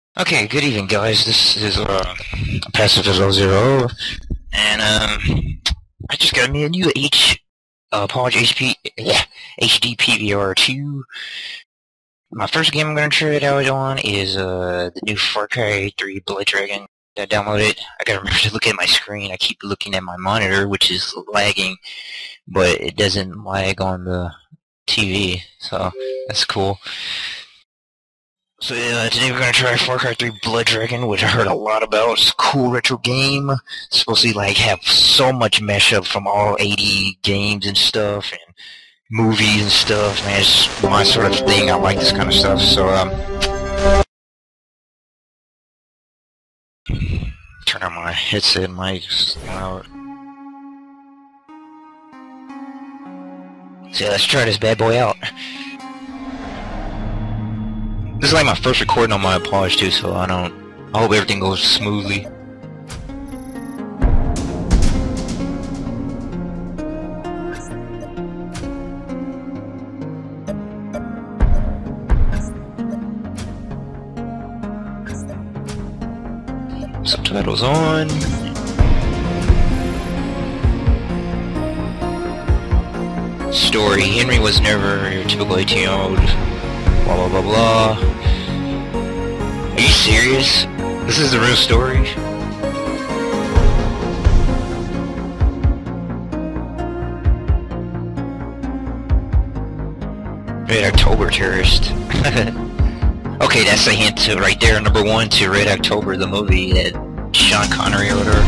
Okay, good evening, guys. This is Passive 00, and I just got me a new Hauppauge HD PVR 2. My first game I'm gonna try it out on is the new Far Cry 3 Blood Dragon. I downloaded it. I gotta remember to look at my screen. I keep looking at my monitor, which is lagging, but it doesn't lag on the TV, so that's cool. So today we're going to try Far Cry 3 Blood Dragon, which I heard a lot about. It's a cool retro game. It's supposed to have so much mashup from all 80 games and stuff, and movies and stuff. Man, it's my sort of thing. I like this kind of stuff. So turn on my headset mics out. So let's try this bad boy out. This is like my first recording on my Hauppauge too, so I hope everything goes smoothly. Subtitles on. Story. Henry was never your typical 18-year-old. Blah blah blah blah. Are you serious? This is the real story? Red October terrorist. Okay, that's a hint to right there, number 1 to Red October, the movie that Sean Connery or whatever.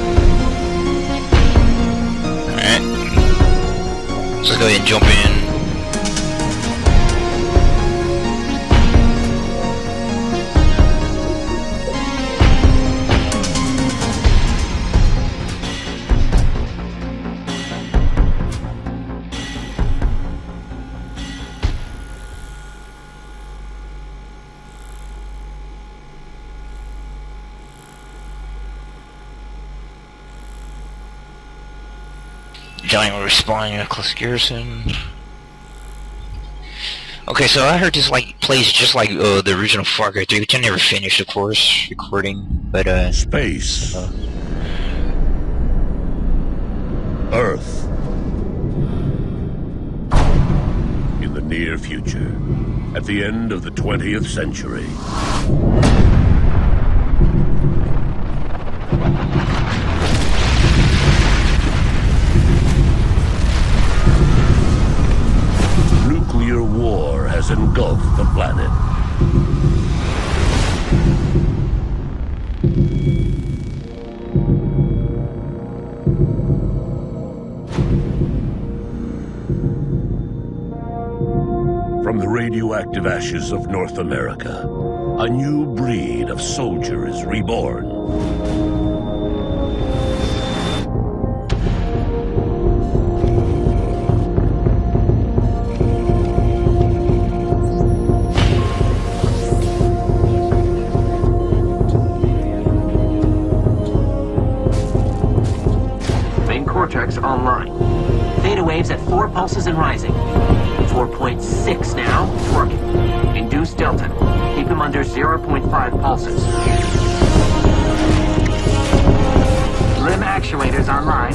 Alright. So let's go ahead and jump in. Giant respawning a close garrison. Okay, so I heard this plays just like the original Far Cry 3, which I never finished, of course, recording. But space, Earth, in the near future, at the end of the 20th century. Nuclear war has engulfed the planet. From the radioactive ashes of North America, a new breed of soldier is reborn. Online. Theta waves at 4 pulses and rising. 4.6 now. It's working. Induce delta. Keep him under 0.5 pulses. Limb actuators online.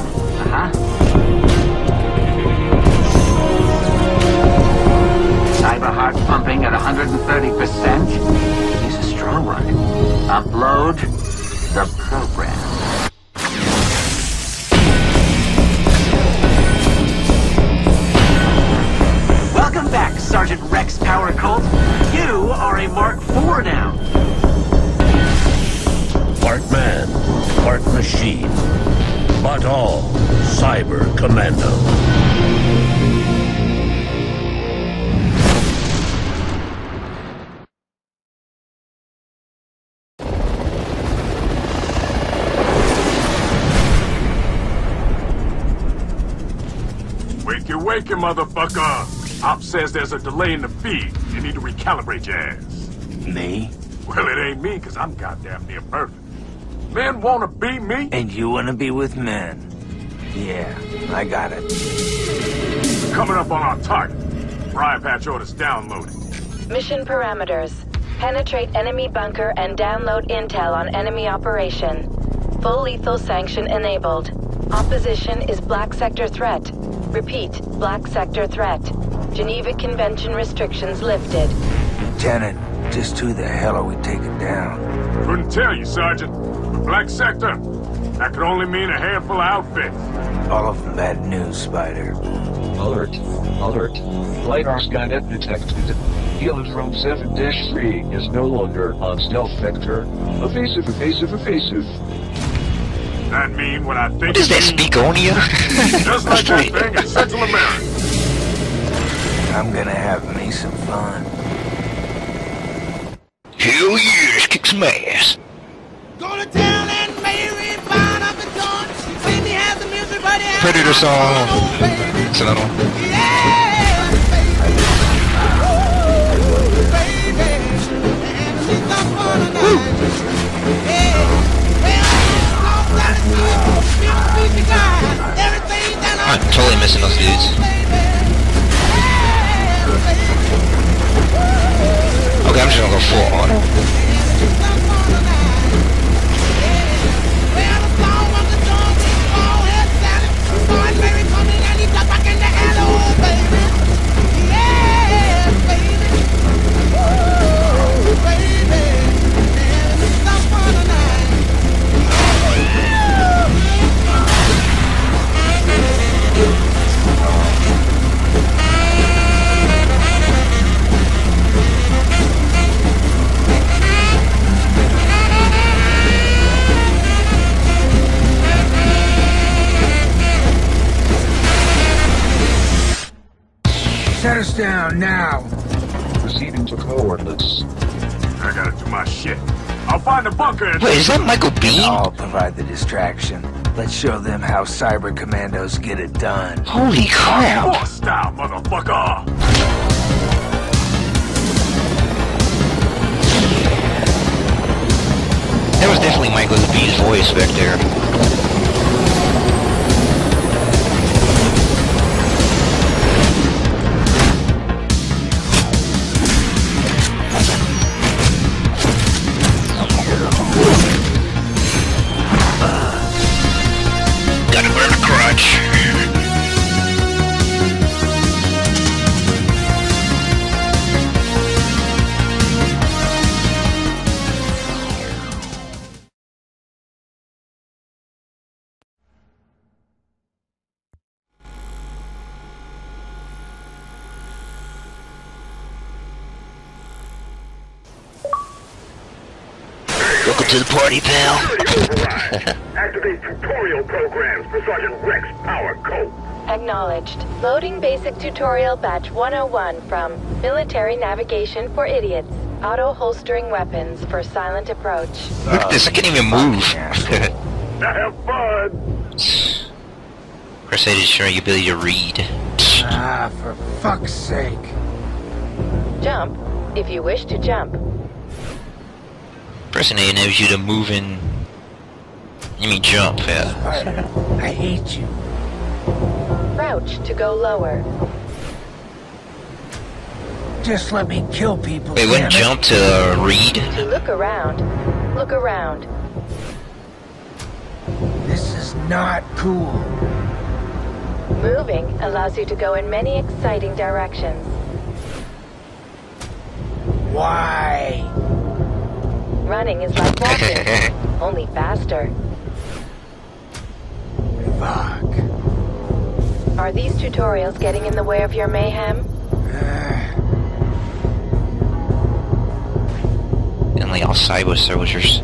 Cyber heart pumping at 130%. He's a strong one. Upload the program. Welcome back, Sergeant Rex Colt. You are a Mark IV now. Part man, part machine, but all Cyber-Commandos. Wake you, motherfucker! Op says there's a delay in the feed. You need to recalibrate your ass. Me? Well, it ain't me, because I'm goddamn near perfect. Men wanna be me? And you wanna be with men? Yeah, I got it. Coming up on our target. Briar patch orders downloaded. Mission parameters. Penetrate enemy bunker and download intel on enemy operation. Full lethal sanction enabled. Opposition is Black Sector threat. Repeat, Black Sector threat. Geneva Convention restrictions lifted. Lieutenant, just who the hell are we taking down? Couldn't tell you, Sergeant. Black Sector? That could only mean a handful of outfits. All of them bad news, Spider. Alert. Alert. LiDAR Skynet detected. Helidrome 7-3 is no longer on stealth vector. Evasive, evasive, evasive. That mean what I think. What is that, Speakonia? Just like that thing in Central America. I'm gonna have me some fun. Hell yeah, let's kick some ass. Gonna tell and Mary find up the joint. See me has the music buddy. Predator song. That's another one. Yeah, baby. Ooh, baby. And we got fun tonight. Yeah. I'm totally missing those dudes. Okay, I'm just gonna go full on. Set us down now. Proceeding to coordinates. I gotta do my shit. I'll find the bunker and... Wait, is that Michael Bean? I'll provide the distraction. Let's show them how Cyber-Commandos get it done. Holy crap! Force style, motherfucker! That was definitely Michael Bean's voice back there. Gotta burn the crotch. Welcome to the party, pal. Activate tutorial programs for Sergeant Rex Colt. Acknowledged. Loading basic tutorial batch 101 from Military Navigation for Idiots. Auto-holstering weapons for silent approach. Look at this, I can't even move. Now have fun! Crusade is showing your ability to read. Ah, for fuck's sake. Jump, if you wish to jump. Pressing A enables you to move in. You mean jump, yeah. Spider, I hate you. Crouch to go lower. Just let me kill people. Wait, wouldn't jump to read? To look around. Look around. This is not cool. Moving allows you to go in many exciting directions. Why? Running is like walking, only faster. Fuck. Are these tutorials getting in the way of your mayhem? And like all cyber soldiers.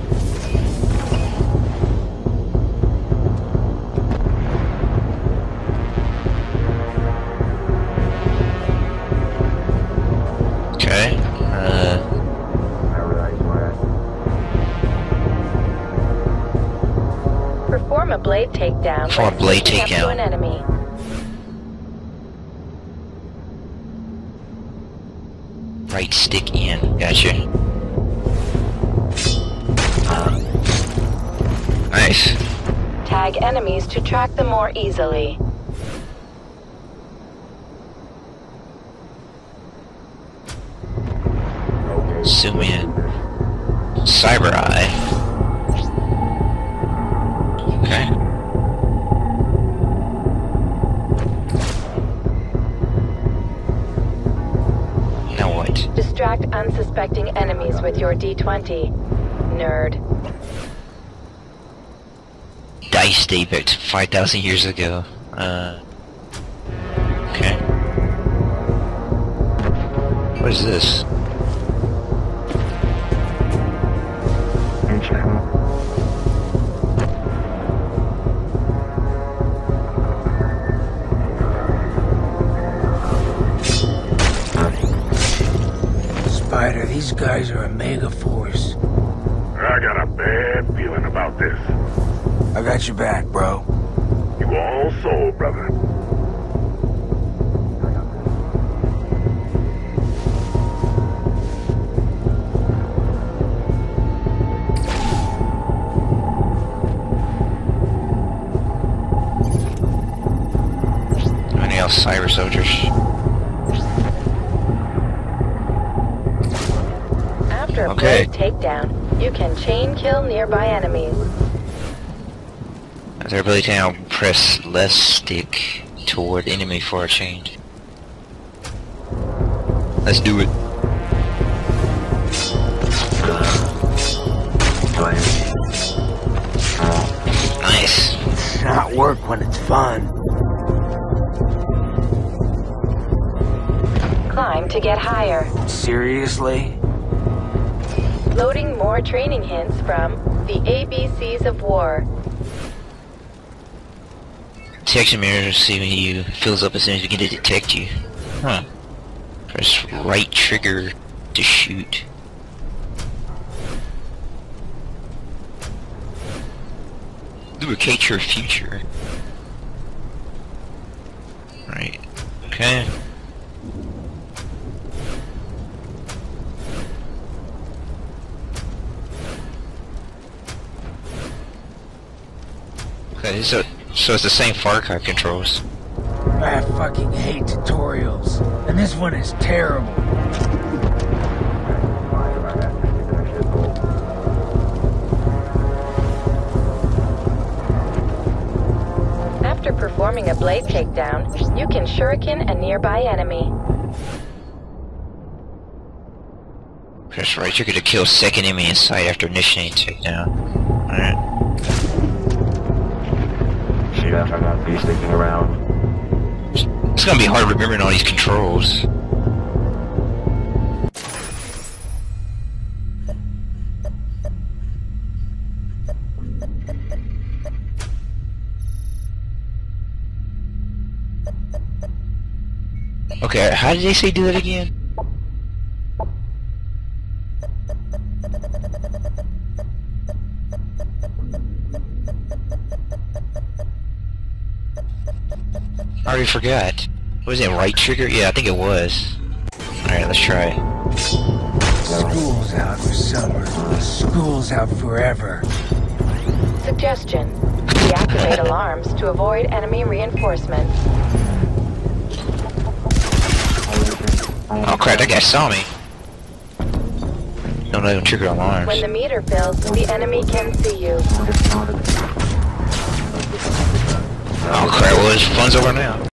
Okay. Perform a blade takedown. For a when blade sneaking up takedown. to an enemy. Right stick in. Gotcha. Nice. Tag enemies to track them more easily. zoom in. Cyber Eye. Okay. Now what? Distract unsuspecting enemies with your D20. Nerd. Dice debut 5,000 years ago. Okay. What is this? Spider, these guys are a mega force. I got a bad feeling about this. I got your back, bro. You all sold, brother. Any else cyber soldiers? After a Okay. blade takedown, you can chain kill nearby enemies. Their ability to now press left stick toward enemy for a change. Let's do it. Nice. It's not work when it's fun. Climb to get higher. Seriously? Loading more training hints from the ABCs of War. Detection mirror, see when you fills up as soon as you get to detect you. Huh. Press right trigger to shoot. Lubricate your future. Right. Okay. Okay, so it's the same Far Cry controls. I fucking hate tutorials. And this one is terrible. After performing a blade takedown, you can shuriken a nearby enemy. Press right trigger to kill second enemy in sight after initiating takedown. Alright. She better not be sticking around. It's gonna be hard remembering all these controls. Okay, how did they say do that again? I already forgot. Was it right trigger? Yeah, I think it was. Alright, let's try it. School's out for summer. School's out forever. Suggestion. Deactivate alarms to avoid enemy reinforcements. Oh crap, that guy saw me. Don't let him trigger alarms. When the meter fills, the enemy can see you. Oh crap, well his fun's over now.